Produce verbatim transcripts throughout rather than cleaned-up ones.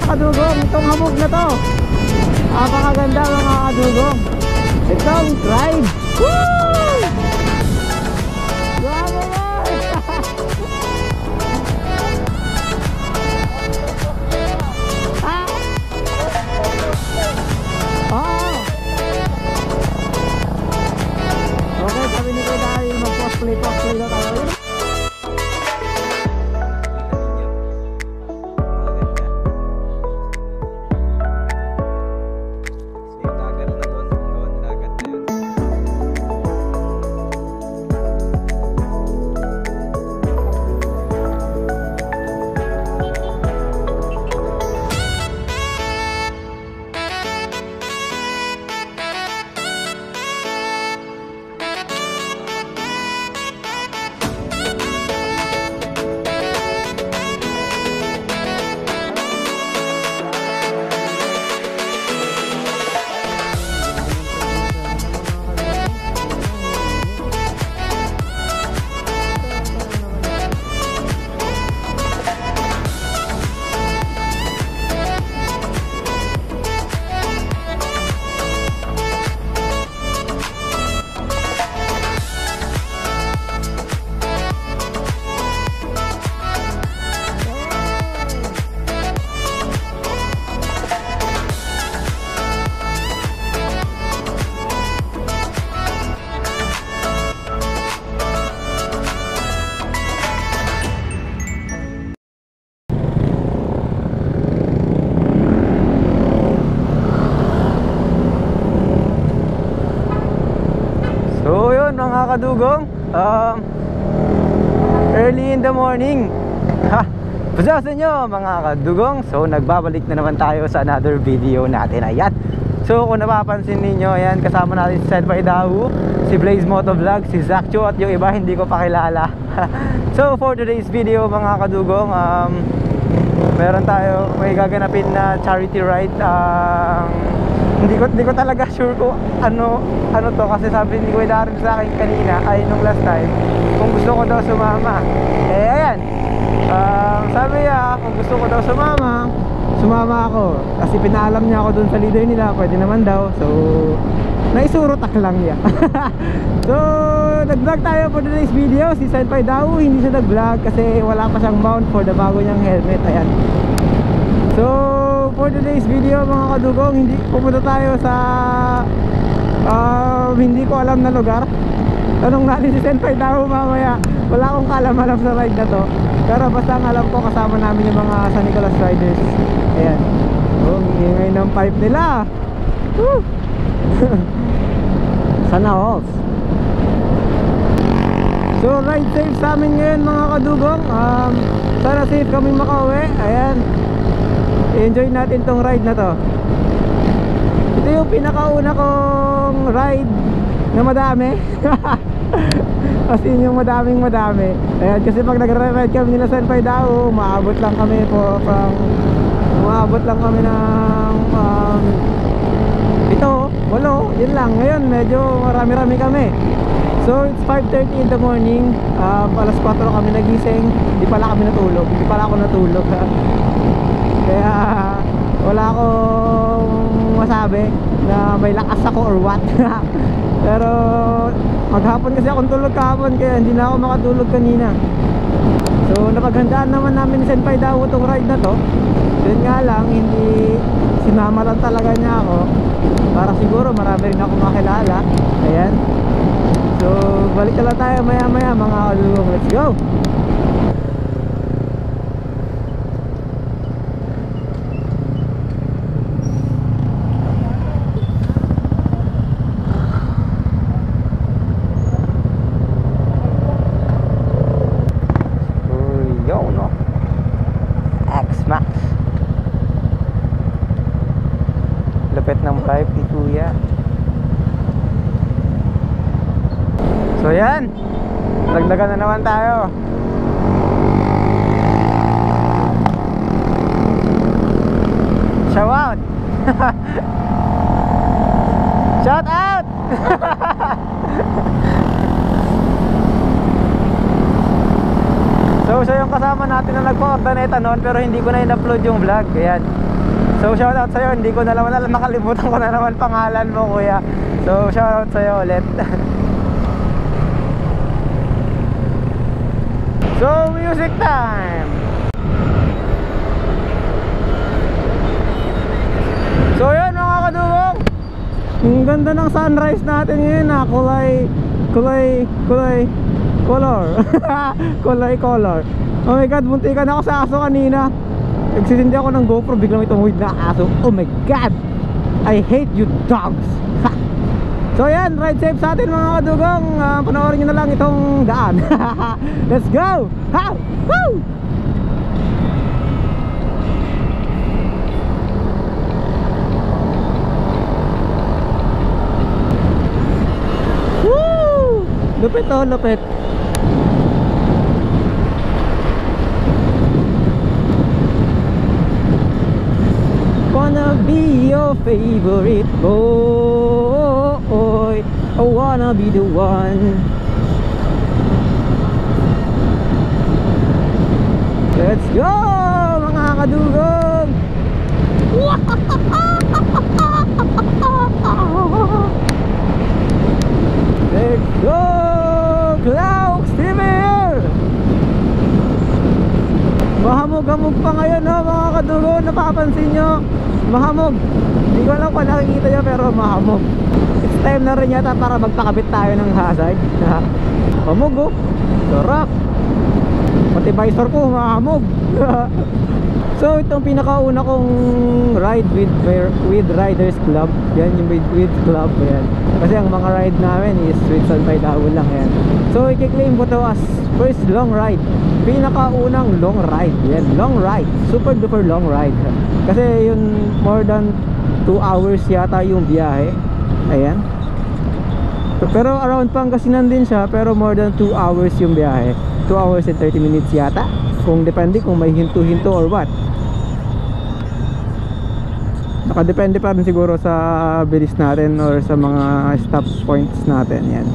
kadugong, itong hamog na to. Napakaganda mga kadugong. Itong ride. Woo! Grabe boy! Ah! Oh! Okay, sabi ni Kuya dahil mag-cosplay, cosplay na tayo. Mga kadugong, um, early in the morning. Ha, pasasa nyo mga kadugong. So nagbabalik na naman tayo sa another video natin. Ayan. So kung napapansin ninyo, ayan, kasama natin si Senpai Dahu, si Blaze Motovlog, si Zakcho, at yung iba hindi ko pa kilala. So for today's video mga kadugong, um, meron tayo, may gaganapin na charity ride. um, Hindi ko, hindi ko talaga sure kung ano, ano to, kasi sabi ni Kuya Daryl sa akin kanina, ay nung last time, kung gusto ko daw sumama. Eh ayan, um, sabi niya kung gusto ko daw sumama, sumama ako. Kasi pinaalam niya ako dun sa leader nila, pwede naman daw. So naisurotak lang niya. So nag-vlog tayo for today's video. Si Senpai Dahu hindi siya nag-vlog kasi wala pa siyang mount for the bago niyang helmet. Ayan. So for today's video mga kadugong, hindi pupunta tayo sa uh, hindi ko alam na lugar. Tanong natin si Senpai Dahu mamaya. Wala akong kalam-alam sa ride na to, pero basta ang alam ko kasama namin yung mga San Nicolas Riders. Ayan. Oh, ingay ng pipe nila. Woo! Sana all. So ride safe sa amin ngayon mga kadugong. um, Sana safe kami makauwi. Ayan, enjoy natin tong ride na to. Ito yung pinakauna kong ride na madami. As in yung madaming madami. Ayan, kasi pag nag-ride kami nila Senpai Dahu, maabot lang kami po from maabot lang kami ng um, ito, walo, yun lang. Ngayon medyo marami-rami kami. So it's five thirty in the morning. um, Alas kwatro kami nagising. Hindi pala kami natulog. Hindi pala ako natulog. Kaya wala akong masabi na may lakas ako or what. Pero maghapon kasi akong tulog kahapon, kaya hindi na ako makatulog kanina. So napaghandaan naman namin ni Senpai Dahu itong ride na to. Yun nga lang, hindi sinama lang talaga niya ako para siguro marami rin ako makilala. Ayan. So balik na lang tayo maya maya mga kadugong. Let's go! Lapit ng pipe ni Kuya. So yan, dagdagan na naman tayo. Shout out. Shout out. So siya yung kasama kasama natin na nagpa-ordaneta noon, pero hindi ko na in-upload yung vlog. Ayan. So shoutout sa'yo, hindi ko na naman alam, nakalimutan ko na naman pangalan mo, kuya. So shoutout sa'yo ulit. So music time. So yun mga kadugong, ang ganda ng sunrise natin ngayon na kulay kulay kulay color. Kulay color. Oh my god, muntikan ako sa aso kanina. Nagsisindi ako ng GoPro, biglang may tumuhid na aso. Oh my god, I hate you dogs. So yan, ride safe sa atin mga kadugong. uh, Panoorin nyo na lang itong daan. Let's go. Ha! Woo! Woo! Lupit oh, lupit. Wanna be your favorite boy, I wanna be the one. Let's go mga kadugong. Let's go Clouds T V. Mahamog-hamog pa ngayon no mga kadugong, napapansin nyo? Mahamog. Hindi ko alam kung nakikita nyo pero mahamog. It's time na rin yata para magpakabit tayo ng hazard. Mahamog oh. Sarap. Pati visor ko mahamog. So itong pinakauna kong ride with with Riders Club. Yan yung with, with club. Yan. Kasi ang mga ride namin is with Salpay Dawul lang yan. So i-claim ko to as first long ride. Pinakaunang long ride. Yan, long ride. Super duper long ride. Kasi yun more than two hours yata yung biyahe. Ayan. Pero around Pangasinan din siya, pero more than two hours yung biyahe. Two hours and thirty minutes yata. Kung depende kung may hinto-hinto or what. Nakadepende pa rin siguro sa bilis natin or sa mga stop points natin. Yan.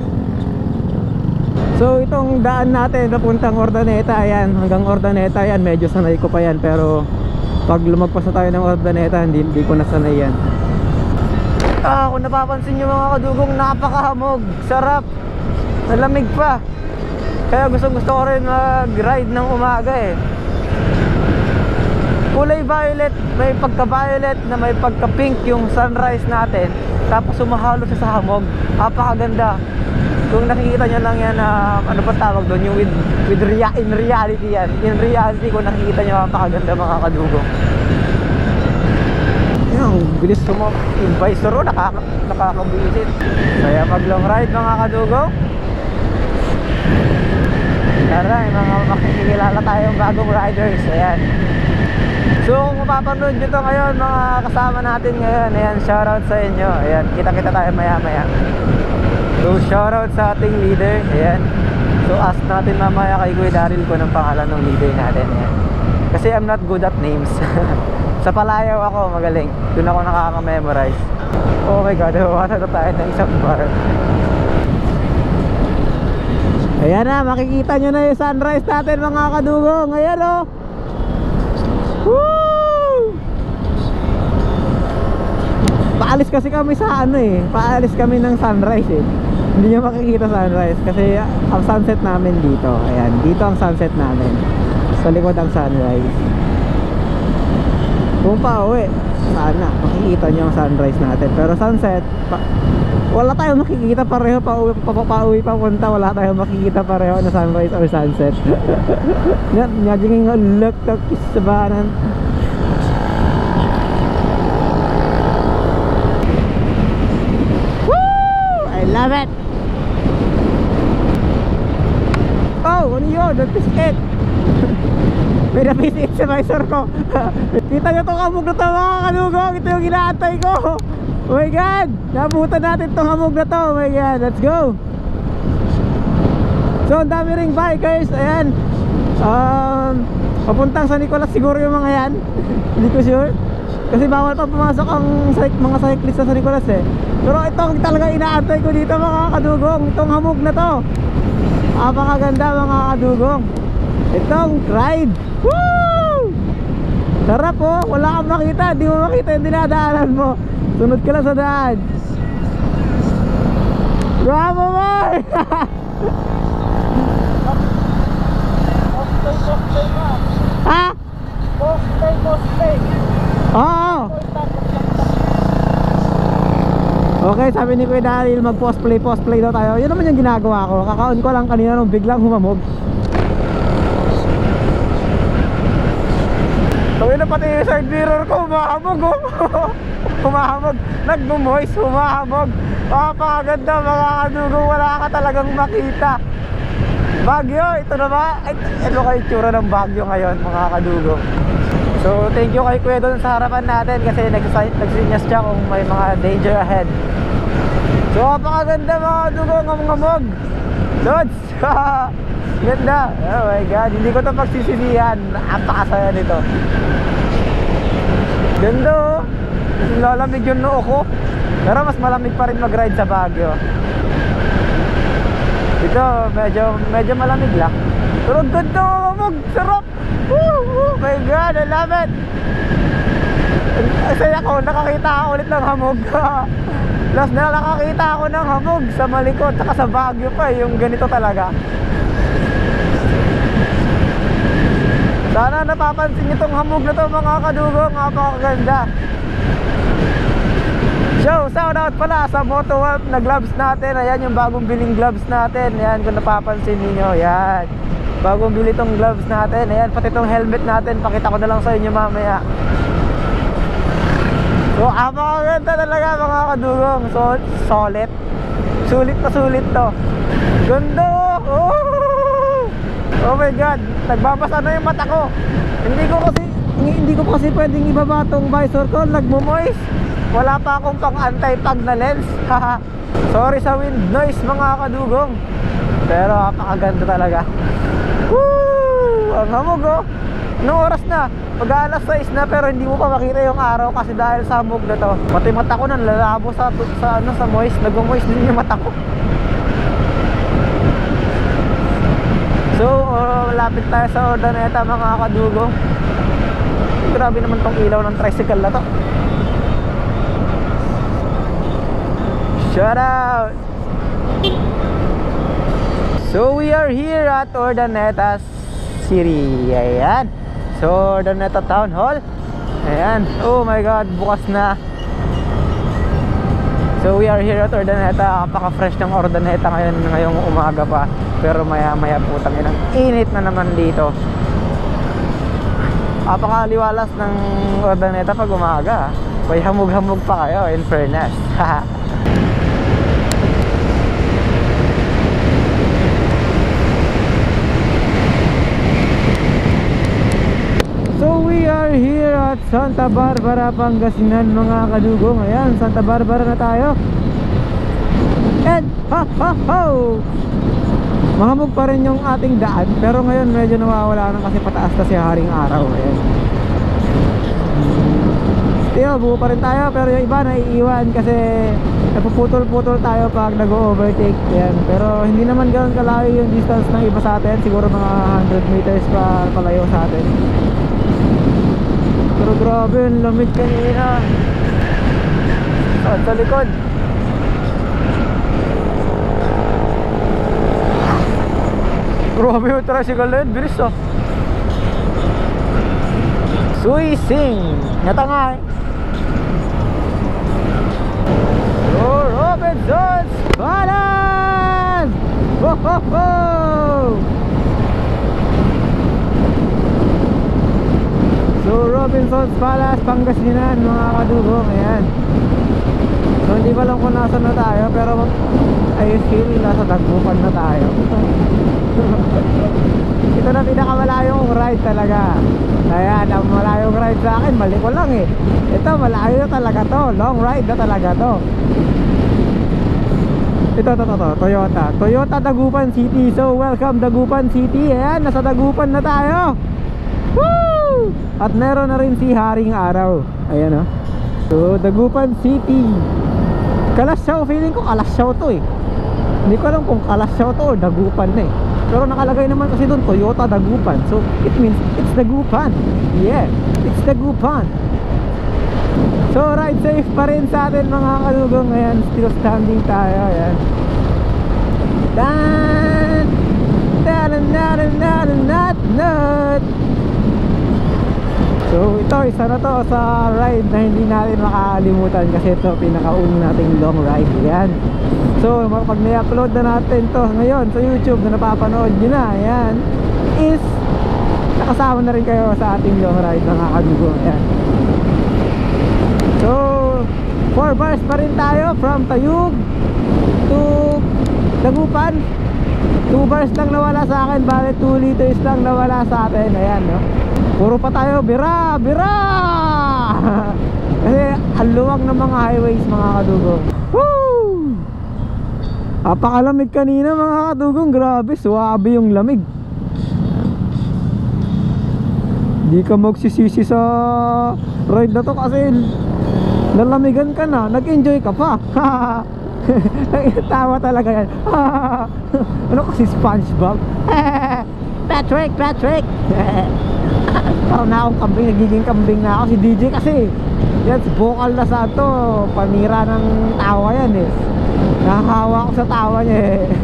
So itong daan natin papuntang Ordaneta, ayan, hanggang Ordaneta yan, medyo sanay ko pa yan. Pero pag lumagpas na tayo ng Ordaneta, hindi, hindi ko nasanay yan. Ah, kung napapansin nyo mga kadugong, napakahamog, sarap, nalamig pa. Kaya gusto gusto ko rin mag-ride ng umaga eh. Kulay violet, may pagka-violet na may pagka-pink yung sunrise natin. Tapos sumahalo siya sa hamog, napakaganda. Kung nakikita nyo lang yan, uh, ano pa tawag doon, yung with, with rea in reality yan. In reality, kung nakikita nyo, napakaganda mga kadugong. Yan, bilis sumop. Yung visor, nakaka nakakabuisit. Kaya mag long ride mga kadugong. Tara, mga makikilala tayong bagong riders. Ayan. So kung mapapanood nyo to ngayon, mga kasama natin ngayon, ayan, shoutout sa inyo. Ayan, kita-kita tayo maya maya. So shoutout sa ating leader. Ayan. So ask natin mamaya kay Kuya Daryl ko ng pangalan ng leader natin. Ayan. Kasi I'm not good at names. Sa Palayaw ako magaling. Doon ako nakaka-memorize. Oh my god, wala na tayo ng isang bar. Ayan na, makikita nyo na yung sunrise natin mga kadugong. Ayan o. Woo! Paalis kasi kami sa ano eh. Paalis kami ng sunrise eh. Hindi nyo makikita sunrise kasi ang sunset namin dito. Ayan, dito ang sunset namin. Sa likod ang sunrise. Kung pa uwi, sana makikita nyo ang sunrise natin. Pero sunset, pa, wala tayong makikita pareho. Pa uwi pa, pa, pa, uwi, pa punta, wala tayong makikita pareho na sunrise or sunset. Yan, nyaging look to kisabanan. Woo! I love it. Oh, ano yun? Nag-pisket. May napisik sa visor ko. Kita nyo itong hamog na ito mga kadugong. Ito yung inaantay ko. Oh my god, nabutan natin itong hamog na ito. Oh my god, let's go. So ang dami ring bikers. Ayan, um, papuntang San Nicolas siguro yung mga yan. Hindi ko sure kasi bawal pa pumasok ang mga cyclist sa San Nicolas eh. Pero itong talaga inaantay ko dito mga kadugong. Itong hamog na to, napakaganda mga kadugong. itong ride. Woo! Sarap oh, wala kang makita, di mo makita yung dinadaanan mo. Sunod ka lang sa daan. Bravo boy! Ha? Post play, post play. Oo. Okay, sabi ni Kuya Daryl, mag post play, post play daw tayo. Yun naman yung ginagawa ko. Kakaon ko lang kanina nung biglang humamog. Tawin na pati yung side mirror ko, humahamog oh. Humahamog, nagmo-moist, humahamog. Napakaganda mga kadugong, wala ka talagang makita. Baguio, ito na ba? Ito kayo tsura ng Baguio ngayon mga kadugong. So thank you kay Kuya doon sa harapan natin kasi nagsisinyas siya kung may mga danger ahead. So napakaganda mga kadugong, ngamog-ngamog. Lods! Ganda! Oh my god, hindi ko ito pagsisisihan. Napakasaya nito. Ganda oh. Lalamig yung noo ko. Pero mas malamig pa rin mag-ride sa Baguio. Ito medyo, medyo malamig lang. Pero ganda oh, mag-sarap. Oh my god, I love it. Kasi ako, nakakita ako ulit ng hamog. Last na nakakita ako ng hamog sa Malikot, saka sa Baguio pa, yung ganito talaga. Sana napapansin nyo itong hamog na to mga kadugong, napakaganda. So, shout out pala sa Motowolf na gloves natin. Ayan yung bagong biling gloves natin. Ayan kung napapansin niyo, ayan. Bagong bili itong gloves natin. Ayan, pati itong helmet natin, pakita ko na lang sa inyo mamaya. So, napakaganda talaga mga kadugong. So, solid. Sulit na sulit to. Ganda oh! Oh my god, nagbabasa na yung mata ko. Hindi ko kasi hindi ko kasi pwedeng ibaba tong visor ko, nagmo-moist. Wala pa akong pang anti-pag na lens. Sorry sa wind noise mga kadugong. Pero napakaganda talaga. Woo! Ang hamog oh. Anong oras na? Pag-alas sais na pero hindi mo pa makita yung araw kasi dahil sa hamog na to. Pati mata ko nanlalabo sa sa ano sa moist, nagmo-moist din yung mata ko. So, uh, lapit tayo sa Urdaneta mga kadugong. Grabe naman tong ilaw ng tricycle na to. Shout out! So, we are here at Urdaneta City. Ayan. So, Urdaneta Town Hall. Ayan. Oh my god, bukas na. So, we are here at Urdaneta. Napaka-fresh ng Urdaneta ngayon, ngayong umaga pa. Pero maya-maya putang inang init na naman dito. Napakaliwalas ng Urdaneta pag umaga. May hamog-hamog pa kayo, in fairness. So we are here at Santa Barbara, Pangasinan mga kadugong. Ayan, Santa Barbara na tayo. And ha ha ha, mahamog pa rin yung ating daan. Pero ngayon medyo nawawala na kasi pataas na si haring araw. Ayan. Tiyo, buo pa rin tayo. Pero yung iba naiiwan kasi napuputol-putol tayo pag nag-overtake. Ayan. Pero hindi naman ganoon kalayo yung distance ng iba sa atin. Siguro mga one hundred meters pa palayo sa atin. Pero grabe yung lamig kanina. At sa likod grabe yung tricycle na yun, bilis oh. Suising natangay. So Robinson's Palace! Ho ho ho! So Robinson's Palace, Pangasinan mga kadugong. Ayan. So hindi ko alam kung nasa na tayo, pero I feel nasa Dagupan na tayo. Ito na pinakamalayong ride talaga. Ayan, ang malayong ride sa akin, mali ko lang eh. Ito malayo na talaga to, long ride na talaga to. Ito, ito, ito, Toyota Toyota Dagupan City. So welcome Dagupan City. Ayan, nasa Dagupan na tayo. Woo! At meron na rin si Haring Araw. Ayan oh. So Dagupan City, Kalasyaw, feeling ko Kalasyaw to eh. Hindi ko alam kung Kalasyaw to o Dagupan na eh. Pero nakalagay naman kasi doon Toyota Dagupan. So it means it's Dagupan. Yeah, it's Dagupan. So ride safe pa rin sa atin mga kalugong. Ayan, still standing tayo. Ayan. Dan dan dan dan dan dan. So ito, isa na to sa ride na hindi natin makakalimutan kasi ito pinakaunang nating long ride. Ayan. So pag na-upload na natin to ngayon sa YouTube na napapanood nyo na, ayan, is nakasama na rin kayo sa ating long ride mga kadugong. Ayan. So four bars pa rin tayo from Tayug to Dagupan. Two bars lang nawala sa akin, bale two liters lang nawala sa atin. Ayan, no? Puro pa tayo bira, bira. Kasi ang luwag ng mga highways mga kadugong. Woo! Apakalamig kanina mga kadugong. Grabe, suwabe yung lamig. Di ka magsisisi sa ride na to kasi nalamigan ka na, nag-enjoy ka pa. Tawa talaga yan. Ano kasi SpongeBob? Patrick, Patrick. Parang na akong kambing, nagiging kambing na ako. Si D J kasi yan, vocal na sa to, panira ng tawa yan eh. Nakahawa ko sa tawa niya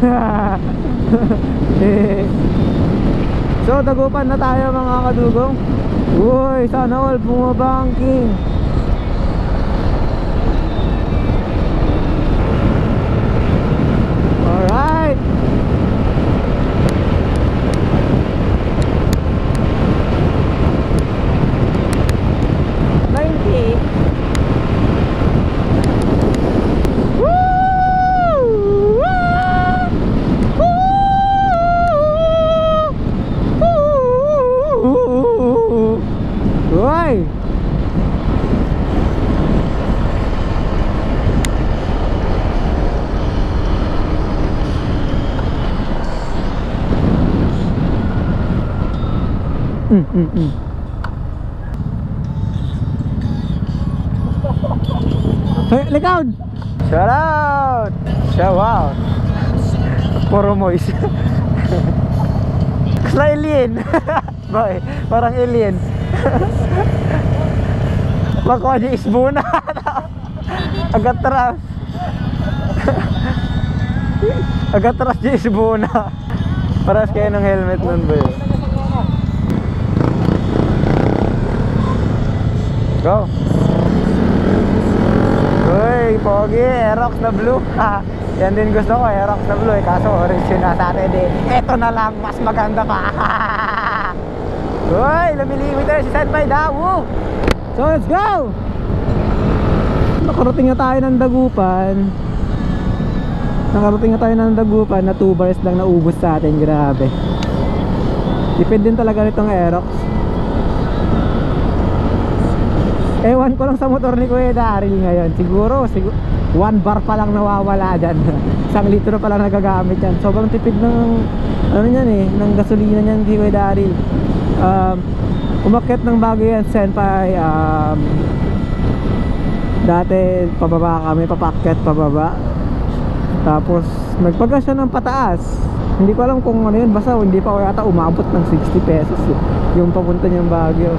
eh. So Dagupan na tayo mga kadugong. Uy, sana all bumabangking. Alright. ninety. Uy! Mm, mm, mm. Hey, look out! Shout out! Shout out! Puro moist. Kasla alien. Boy, parang alien. Makuha niya isbuna. Agad teras. Agad teras niya isbuna. Paras kayo ng helmet nun boy. Go. Uy, pogi, Aerox na blue. Yan din gusto ko, Aerox na blue eh. Kaso orange yun na sa atin eh. Eto na lang, mas maganda pa. Uy, lumilimeter si Senpai Dawu. So let's go. Nakarating na tayo ng Dagupan. Nakarating na tayo ng Dagupan na two bars lang naubos sa atin. Grabe. Depende din talaga nitong Aerox. Ewan ko lang sa motor ni Kuya Daryl ngayon. Siguro, siguro one bar pa lang nawawala dyan. Isang litro pa lang nagagamit yan. Sobrang tipid ng ano yan eh, ng gasolina niyan kay Kuya Daryl. um, Umakyat ng bago yan Senpai. um, Dati pababa kami, papakyat pababa. Tapos nagpagas siya ng pataas. Hindi ko alam kung ano yun. Basta hindi pa ko yata umabot ng sixty pesos eh, yung papunta niyang Baguio.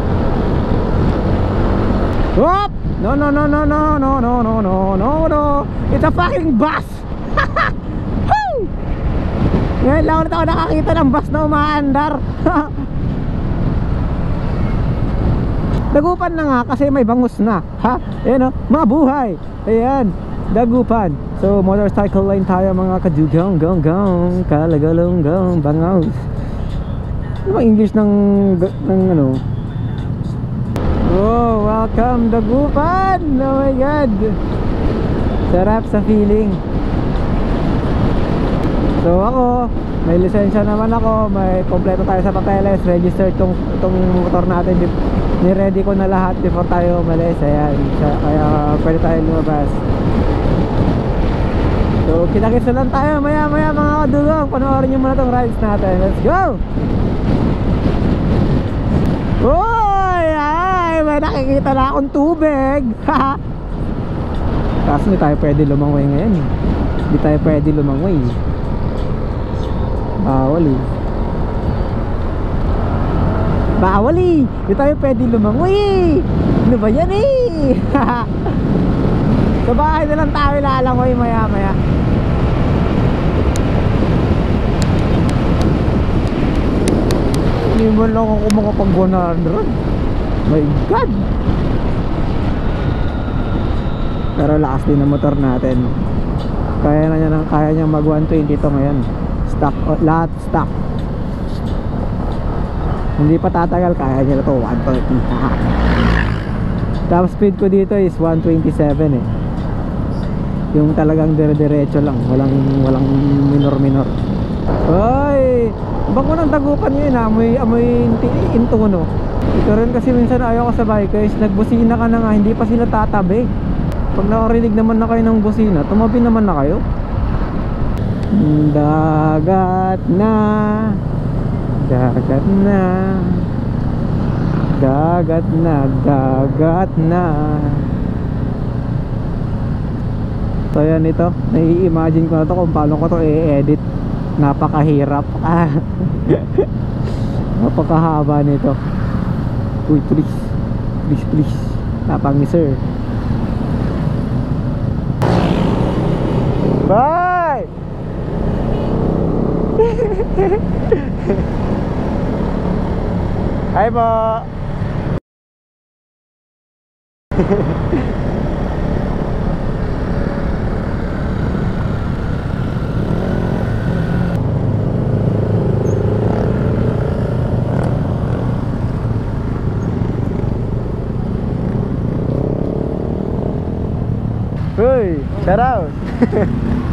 Whoop! No, no, no, no, no, no, no, no, no, no, no. It's a fucking bus! Woo! Ngayon lang ulit ako nakakita ng bus na umaandar. Dagupan na nga kasi may bangus na. Ha? Ayan o, mabuhay. Ayan, Dagupan. So, motorcycle lane tayo mga kadugong, gong, gong, kalagalong, gong, bangaws. Ano ba English ng, ng ano? Oh, welcome Dagupan! Oh my God! Sarap sa feeling. So ako, may lisensya naman ako, may kompleto tayo sa papeles, registered tong, tong motor natin. Ni-ready ko na lahat before tayo umalis. Ayan, kaya pwede tayo lumabas. So kita-kits na lang tayo maya maya mga kadugong. Panoorin nyo muna tong rides natin. Let's go! Uy! Ay! May nakikita na akong tubig! Kaso hindi tayo pwede lumangway ngayon. Hindi tayo pwede lumangway. Bawal eh. Bawal eh. Di tayo pwede lumangoy eh. Ano ba yan eh? Sa bahay na lang tayo lalangoy maya maya. Hindi mo lang ako makapag one hundred. My God. Pero lakas din ang motor natin. Kaya na niya, kaya niya mag one twenty to ngayon. Stock, lahat stock. Hindi pa tatagal, kaya niya na to one thirty. Top speed ko dito is one twenty-seven eh. Yung talagang dire-diretso lang, walang walang minor-minor. Ay, bang ko nang tagupan yun, amoy amoy intono. Ito rin kasi minsan ayaw ko sa bikers, nagbusina ka na nga, hindi pa sila tatabi. Pag nakarinig naman na kayo ng busina, tumabi naman na kayo. Dagat na, dagat na, dagat na, dagat na. So yan ito, nai-imagine ko na to kung paano ko to i-edit. Napakahirap. Ah. Napakahaba nito. Uy, please, please, please. Napangi sir. Bye! Hi po! Uy, shout out!